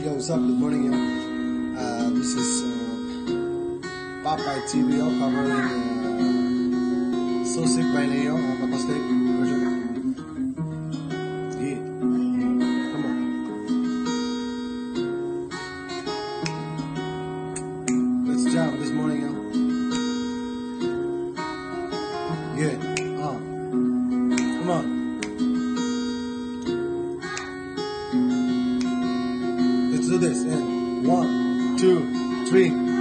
Yo, what's up? Good morning, yo. This is Popeye TV, yo, covering So Sick by Neo, Papaste version. Yeah, come on. Let's jam this morning, yo. Yeah, come on. Let's do this. And 1, 2, 3.